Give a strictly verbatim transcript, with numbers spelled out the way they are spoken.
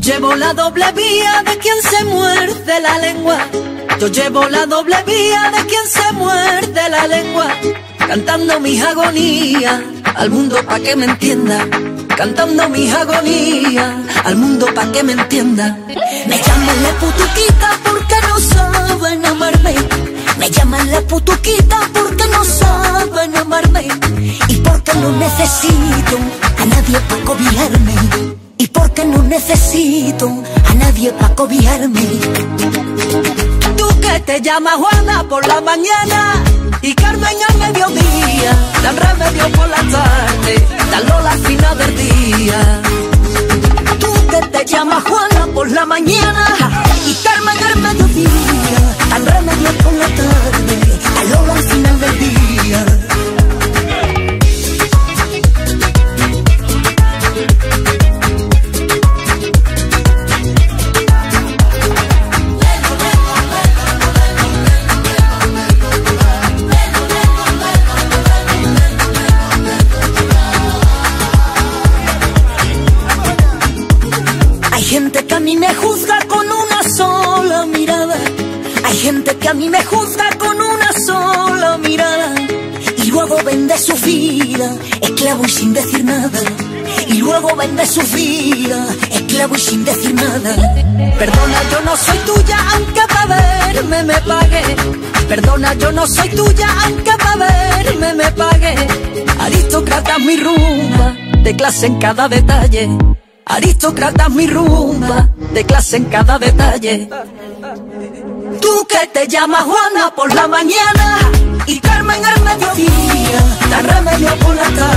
llevo la doble vía de quien se muerde la lengua. Yo llevo la doble vía de quien se muerde la lengua. Cantando mis agonías al mundo pa' que me entienda. Cantando mis agonías al mundo pa' que me entienda. Me llaman la putuquita porque no saben amarme. Me llaman la putuquita porque no saben amarme. Y porque no necesito a nadie pa' cobijarme. Y porque no necesito a nadie pa' cobijarme. Tú que te llamas Juana por la mañana y Carmen al mediodía, dan remedio por la tarde, dan Lola al final del día. Tú que te llamas Juana por la mañana y Carmen al mediodía, dan remedio por la tarde, dan Lola al final del día. Hay gente que a mí me juzga con una sola mirada. Hay gente que a mí me juzga con una sola mirada. Y luego vende su vida, esclavo y sin decir nada. Y luego vende su vida, esclavo y sin decir nada. Perdona, yo no soy tuya aunque pa' verme me pague. Perdona, yo no soy tuya aunque pa' verme me pague. Aristócrata mi rumba, de clase en cada detalle. Aristócrata mi rumba, de clase en cada detalle. Tú que te llamas Juana por la mañana y Carmen al mediodía, da remedio por la tarde.